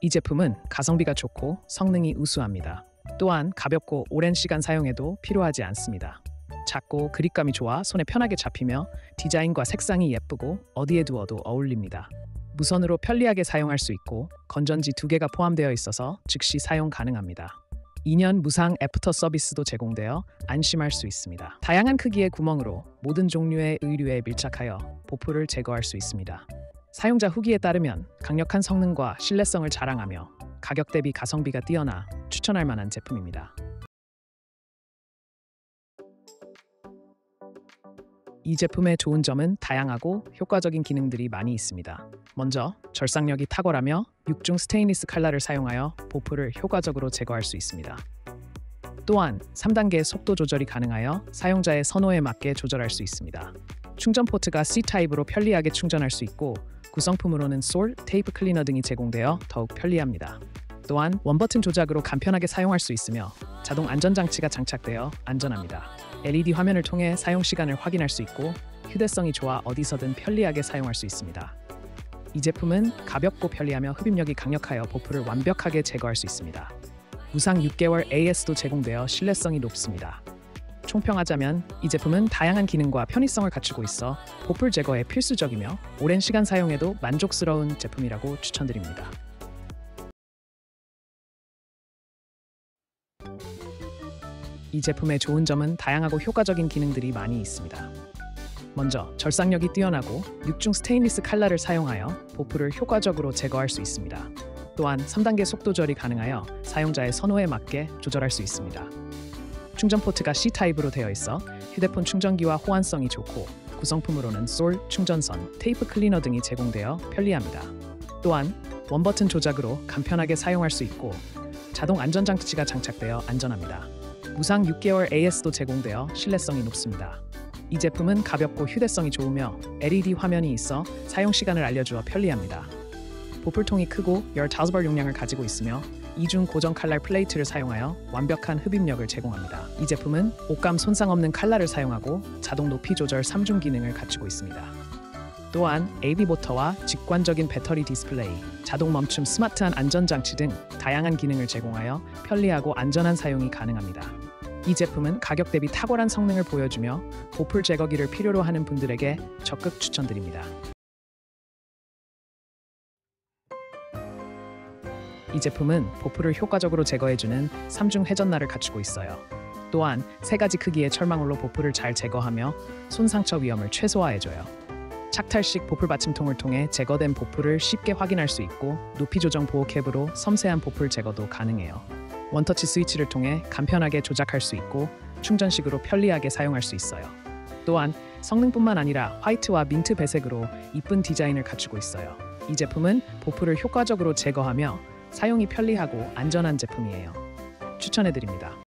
이 제품은 가성비가 좋고 성능이 우수합니다. 또한 가볍고 오랜 시간 사용해도 피로하지 않습니다. 작고 그립감이 좋아 손에 편하게 잡히며 디자인과 색상이 예쁘고 어디에 두어도 어울립니다. 무선으로 편리하게 사용할 수 있고 건전지 2개가 포함되어 있어서 즉시 사용 가능합니다. 2년 무상 애프터 서비스도 제공되어 안심할 수 있습니다. 다양한 크기의 구멍으로 모든 종류의 의류에 밀착하여 보풀을 제거할 수 있습니다. 사용자 후기에 따르면 강력한 성능과 신뢰성을 자랑하며 가격 대비 가성비가 뛰어나 추천할 만한 제품입니다. 이 제품의 좋은 점은 다양하고 효과적인 기능들이 많이 있습니다. 먼저 절삭력이 탁월하며 6중 스테인리스 칼날을 사용하여 보풀을 효과적으로 제거할 수 있습니다. 또한 3단계 속도 조절이 가능하여 사용자의 선호에 맞게 조절할 수 있습니다. 충전 포트가 C타입으로 편리하게 충전할 수 있고 구성품으로는 솔, 테이프 클리너 등이 제공되어 더욱 편리합니다. 또한 원버튼 조작으로 간편하게 사용할 수 있으며 자동 안전장치가 장착되어 안전합니다. LED 화면을 통해 사용 시간을 확인할 수 있고 휴대성이 좋아 어디서든 편리하게 사용할 수 있습니다. 이 제품은 가볍고 편리하며 흡입력이 강력하여 보풀을 완벽하게 제거할 수 있습니다. 무상 6개월 AS도 제공되어 신뢰성이 높습니다. 총평하자면 이 제품은 다양한 기능과 편의성을 갖추고 있어 보풀 제거에 필수적이며 오랜 시간 사용해도 만족스러운 제품이라고 추천드립니다. 이 제품의 좋은 점은 다양하고 효과적인 기능들이 많이 있습니다. 먼저 절삭력이 뛰어나고 6중 스테인리스 칼날을 사용하여 보풀을 효과적으로 제거할 수 있습니다. 또한 3단계 속도 조절이 가능하여 사용자의 선호에 맞게 조절할 수 있습니다. 충전 포트가 C타입으로 되어 있어 휴대폰 충전기와 호환성이 좋고 구성품으로는 솔, 충전선, 테이프 클리너 등이 제공되어 편리합니다. 또한 원버튼 조작으로 간편하게 사용할 수 있고 자동 안전장치가 장착되어 안전합니다. 무상 6개월 AS도 제공되어 신뢰성이 높습니다. 이 제품은 가볍고 휴대성이 좋으며 LED 화면이 있어 사용 시간을 알려주어 편리합니다. 보풀통이 크고 15벌 용량을 가지고 있으며 2중 고정 칼날 플레이트를 사용하여 완벽한 흡입력을 제공합니다. 이 제품은 옷감 손상 없는 칼날을 사용하고 자동 높이 조절 3중 기능을 갖추고 있습니다. 또한 AV 모터와 직관적인 배터리 디스플레이, 자동 멈춤, 스마트한 안전장치 등 다양한 기능을 제공하여 편리하고 안전한 사용이 가능합니다. 이 제품은 가격 대비 탁월한 성능을 보여주며 보풀 제거기를 필요로 하는 분들에게 적극 추천드립니다. 이 제품은 보풀을 효과적으로 제거해주는 3중 회전날을 갖추고 있어요. 또한 3가지 크기의 철망울로 보풀을 잘 제거하며 손상처 위험을 최소화해줘요. 착탈식 보풀 받침통을 통해 제거된 보풀을 쉽게 확인할 수 있고 높이 조정 보호 캡으로 섬세한 보풀 제거도 가능해요. 원터치 스위치를 통해 간편하게 조작할 수 있고 충전식으로 편리하게 사용할 수 있어요. 또한 성능뿐만 아니라 화이트와 민트 배색으로 이쁜 디자인을 갖추고 있어요. 이 제품은 보풀을 효과적으로 제거하며 사용이 편리하고 안전한 제품이에요. 추천해드립니다.